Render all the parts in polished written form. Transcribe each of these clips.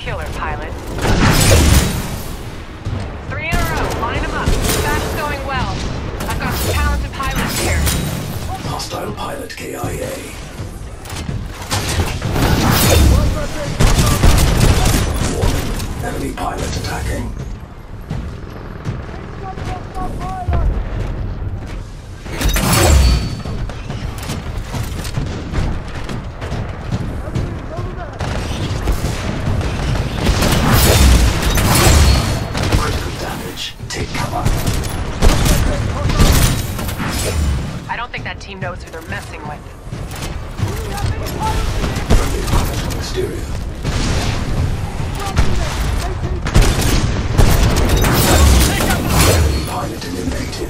killer, pilot. 3 in a row. Line them up. Battle's going well. I've got some talented pilots here. Hostile pilot KIA. Warning. Enemy pilot attacking. I don't think that team knows who they're messing with. Exterior. Enemy pilot eliminated.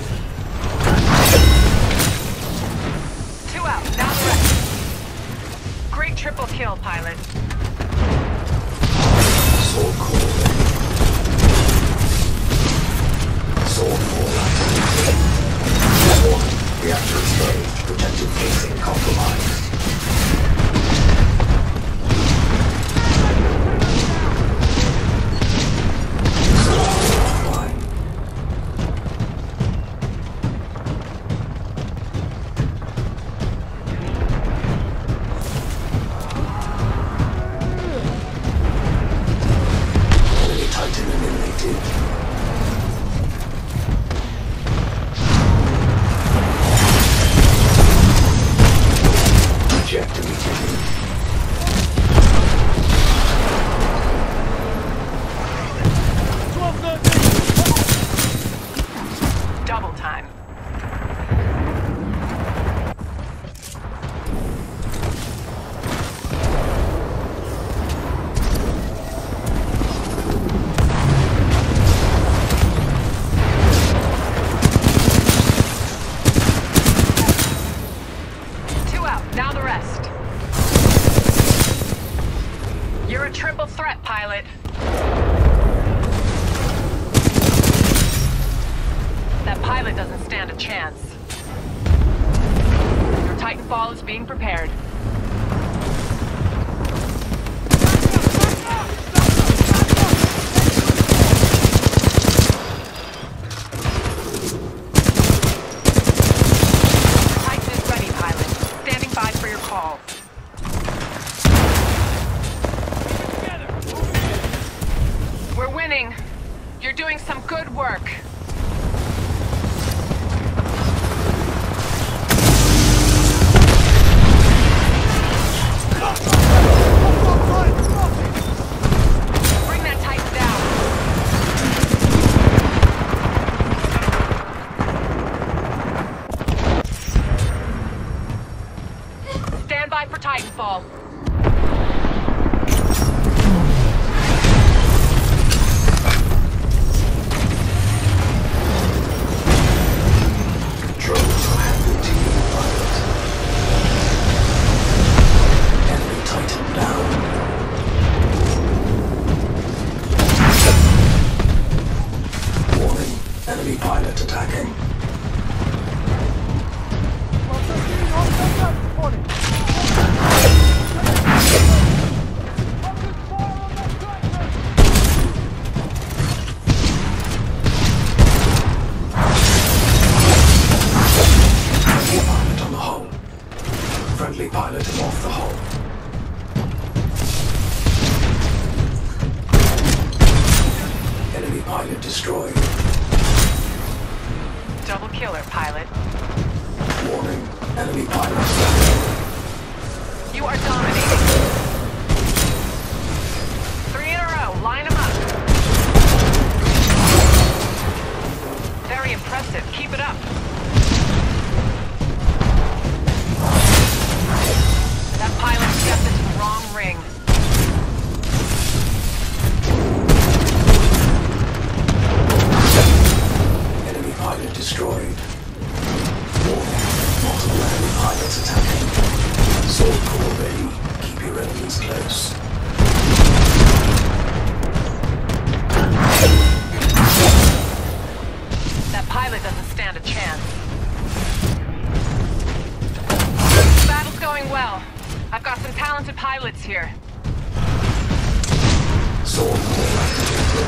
2 out, now the rest. Great triple kill, pilot. Sword call. Sword call activated. Warning. Reactor staged. Protective casing compromised. Enemy Titan eliminated. Eject immediately. Double time. Now the rest. You're a triple threat, pilot. That pilot doesn't stand a chance. Your Titanfall is being prepared. Call. We're winning. You're doing some good work. Bring that Titan down. Stand by for Titanfall. Controls are handed to you, pilot. Enemy Titan down. Warning. Enemy pilot attacking. Friendly pilot is off the hull. Enemy pilot destroyed. Double killer, pilot. Warning. Enemy pilot down. You are dominating. 3 in a row. Line them up. Very impressive. Keep it up. That pilot stepped into the wrong ring. Enemy pilot destroyed. Warning. Multiple enemy pilots attacking. Sword call ready. Keep your enemies close. That pilot doesn't stand a chance. Battle's going well. I've got some talented pilots here. Sword core activated.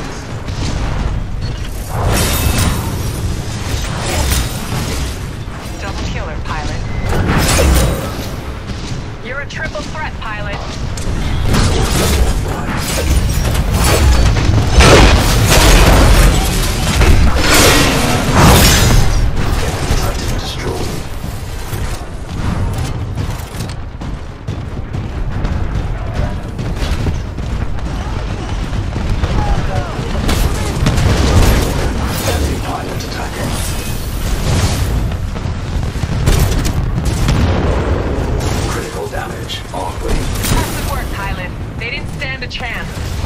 Double killer, pilot. You're a triple threat, pilot. Titan destroyed. Enemy pilot attacking. Critical damage. Arc wave. Impressive work, pilot. They didn't stand a chance.